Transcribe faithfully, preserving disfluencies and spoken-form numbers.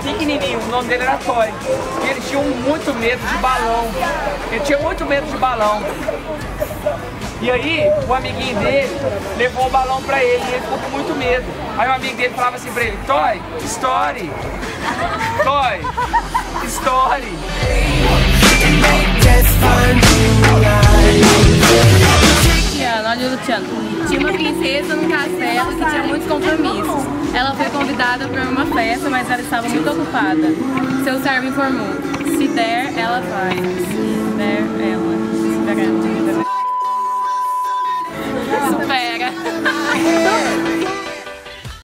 pequenininho, o nome dele era Toy. E eles tinham muito medo de balão. Ele tinha muito medo de balão. E aí, o amiguinho dele levou o balão pra ele e ele ficou com muito medo. Aí o amigo dele falava assim pra ele: Toy, story. Toy, story. Olha o Luciano. Tinha uma princesa num castelo que tinha muitos compromissos. Ela foi convidada para uma festa, mas ela estava muito ocupada. Seu servo informou: se der, ela faz. Se der, ela